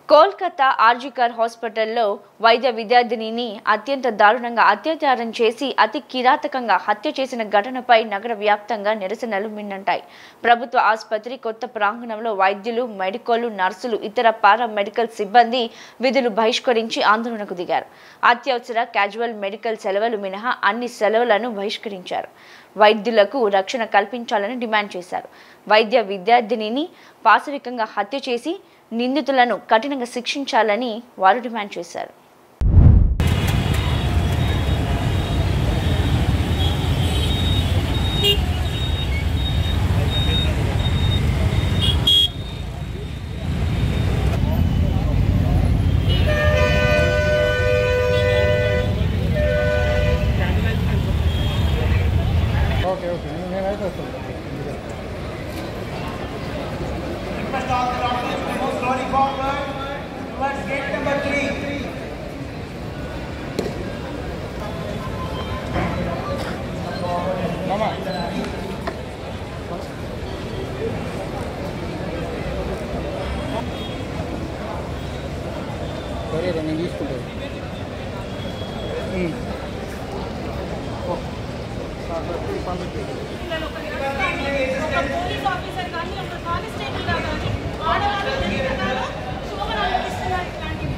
కోల్కతా ఆర్జికర్ హాస్పిటల్లో వైద్య విద్యార్థినిని అత్యంత దారుణంగా అత్యాచారం చేసి అతి కిరాతకంగా హత్య చేసిన ఘటనపై నగర వ్యాప్తంగా నిరసనలు మిన్నంటాయి. ప్రభుత్వ ఆసుపత్రి కొత్త ప్రాంగణంలో వైద్యులు, మెడికల్ నర్సులు, ఇతర పారామెడికల్ సిబ్బంది విధులు బహిష్కరించి ఆందోళనకు దిగారు. అత్యవసర, క్యాజువల్ మెడికల్ సెలవులు మినహా అన్ని సెలవులను బహిష్కరించారు. వైద్యులకు రక్షణ కల్పించాలని డిమాండ్ చేశారు. వైద్య విద్యార్థినిని పాశవికంగా హత్య చేసి నిందితులను కఠినంగా శిక్షించాలని వారు డిమాండ్ చేశారు. Towards gate number 3. Mama. Sorry, I'm in this school. Police officer కానీ ఒక కానిస్టేబుల్ గా కానీ ఆడవాళ్ళు తెలియకుండా శోభన అనిపిస్తున్నారు. ఇట్లాంటివి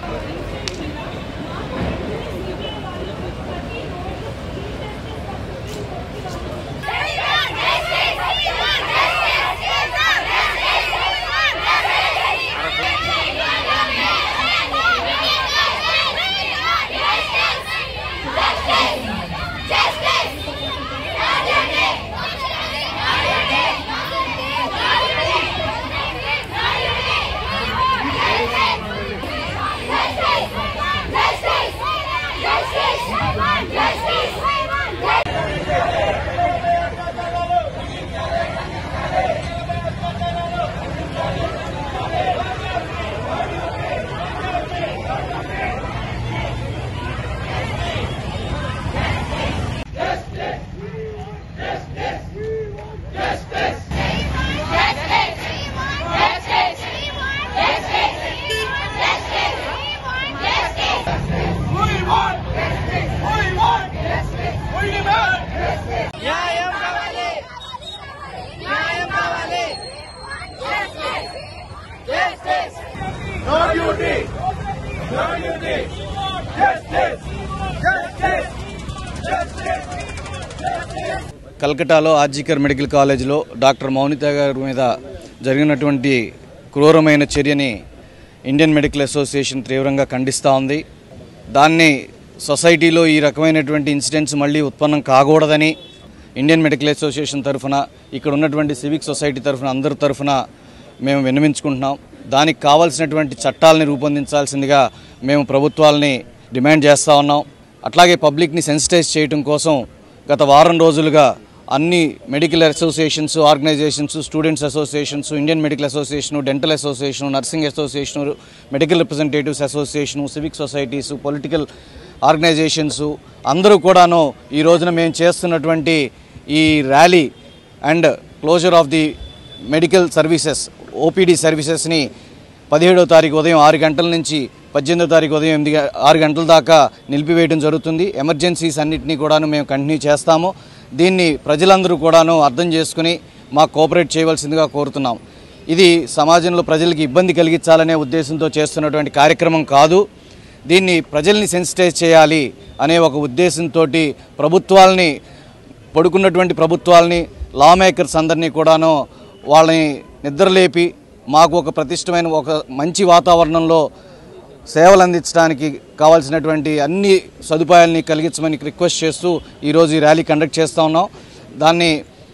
కల్కటాలో ఆర్జికర్ మెడికల్ కాలేజీలో డాక్టర్ మౌనిత గారి మీద జరిగినటువంటి క్రూరమైన చర్యని ఇండియన్ మెడికల్ అసోసియేషన్ తీవ్రంగా ఖండిస్తూ ఉంది. దాన్ని సొసైటీలో ఈ రకమైనటువంటి ఇన్సిడెంట్స్ మళ్ళీ ఉత్పన్నం కాకూడదని ఇండియన్ మెడికల్ అసోసియేషన్ తరఫున, ఇక్కడ ఉన్నటువంటి సివిక్ సొసైటీ తరఫున, అందరి తరఫున మేము విన్నవించుకుంటున్నాం. దానికి కావాల్సినటువంటి చట్టాలని రూపొందించాల్సిందిగా మేము ప్రభుత్వాలని డిమాండ్ చేస్తూ ఉన్నాం. అట్లాగే పబ్లిక్ని సెన్సిటైజ్ చేయడం కోసం గత వారం రోజులుగా అన్ని medical associations, organisations, students associations, Indian medical association, dental association, nursing association, medical representatives association, civic societies, political organisations అందరూ కూడాను ఈ రోజున మేము చేస్తున్నటువంటి ఈ rally and closure of the medical services, OPD సర్వీసెస్ని 17వ తారీఖు ఉదయం 6 గంటల నుంచి 18వ తారీఖు ఉదయం 6 గంటల దాకా నిలిపివేయడం జరుగుతుంది. ఎమర్జెన్సీస్ అన్నింటినీ కూడాను మేము కంటిన్యూ చేస్తాము. దీన్ని ప్రజలందరూ కూడాను అర్థం చేసుకుని మాకు కోఆపరేట్ చేయవలసిందిగా కోరుతున్నాం. ఇది సమాజంలో ప్రజలకి ఇబ్బంది కలిగించాలనే ఉద్దేశంతో చేస్తున్నటువంటి కార్యక్రమం కాదు. దీన్ని ప్రజల్ని సెన్సిటైజ్ చేయాలి అనే ఒక ఉద్దేశంతో ప్రభుత్వాలని, పడుకున్నటువంటి ప్రభుత్వాలని, లా మేకర్స్ అందరినీ కూడాను వాళ్ళని నిద్రలేపి మాకు ఒక ప్రతిష్టమైన ఒక మంచి వాతావరణంలో సేవలు అందించడానికి కావాల్సినటువంటి అన్ని సదుపాయాలని కలిగించమని రిక్వెస్ట్ చేస్తూ ఈరోజు ఈ ర్యాలీ కండక్ట్ చేస్తూ ఉన్నాం. దాన్ని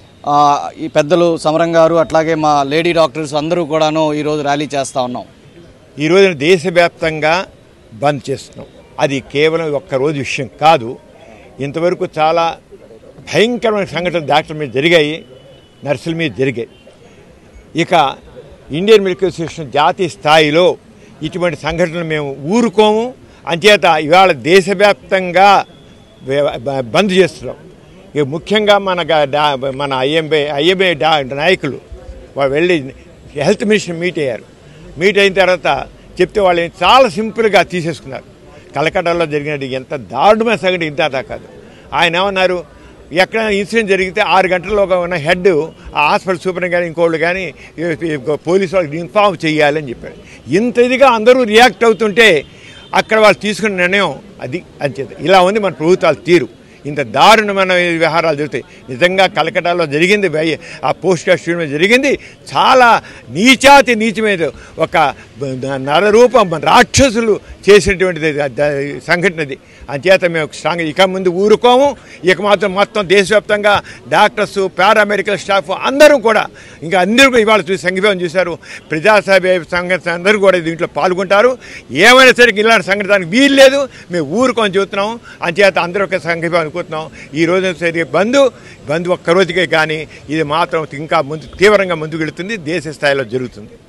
ఈ పెద్దలు సమరం గారు, అట్లాగే మా లేడీ డాక్టర్స్ అందరూ కూడాను ఈరోజు ర్యాలీ చేస్తూ ఉన్నాం. ఈరోజు దేశవ్యాప్తంగా బంద్ చేస్తున్నాం. అది కేవలం ఒక్కరోజు విషయం కాదు. ఇంతవరకు చాలా భయంకరమైన సంఘటనలు డాక్టర్ల మీద జరిగాయి, నర్సుల మీద జరిగాయి. ఇక ఇండియన్ మెడికల్ అసోసియేషన్ జాతీయ స్థాయిలో ఇటువంటి సంఘటనలు మేము ఊరుకోము. అంచేత ఇవాళ దేశవ్యాప్తంగా బంద్ చేస్తున్నాం. ఇక ముఖ్యంగా మన ఐఎంఏ నాయకులు వాళ్ళు వెళ్ళి హెల్త్ మినిస్టర్ మీట్ అయ్యారు. మీట్ అయిన తర్వాత చెప్తే వాళ్ళు చాలా సింపుల్గా తీసేసుకున్నారు. కలకట్టాలో జరిగినట్టు ఎంత దారుణమైన సంగతి ఇంత కాదు. ఆయన ఏమన్నారు, ఎక్కడైనా ఇన్సిడెంట్ జరిగితే 6 గంటల్లోగా ఉన్న హెడ్ ఆ హాస్పిటల్ సూపరింటెండెంట్ కానీ ఇంకోళ్ళు కానీ పోలీసు వాళ్ళకి ఇన్ఫార్మ్ చేయాలని చెప్పారు. ఇంత ఇదిగా అందరూ రియాక్ట్ అవుతుంటే అక్కడ వాళ్ళు తీసుకున్న నిర్ణయం అది అంచేత ఇలా ఉంది మన ప్రభుత్వాల తీరు. ఇంత దారుణమైన వ్యవహారాలు జరుగుతాయి. నిజంగా కలకటాలో జరిగింది, ఆ పోస్ట్ గ్రాడ్యుయేట్ మీద జరిగింది చాలా నీచాతి నీచమైన ఒక నరరూపం రాక్షసులు చేసినటువంటిది సంఘటనది. అంచేత మేము స్ట్రాంగ్ ఇక ముందు ఊరుకోము. ఇక మాత్రం మొత్తం దేశవ్యాప్తంగా డాక్టర్స్, పారామెడికల్ స్టాఫ్ అందరూ కూడా ఇంకా అందరూ కూడా ఇవాళ సంఘీభావం చూశారు. ప్రజాసభ సంఘటన అందరూ కూడా దీంట్లో పాల్గొంటారు. ఏమైనా సరే ఇలాంటి సంఘటనకి వీలు లేదు, మేము ఊరుకొని చూస్తున్నాం. అంచేత అందరూ ఒక సంఘీభావం అనుకుంటున్నాం. ఈ రోజు సరే బంద్ ఒక్క రోజుకే కానీ ఇది మాత్రం ఇంకా తీవ్రంగా ముందుకు వెళుతుంది, దేశ స్థాయిలో జరుగుతుంది.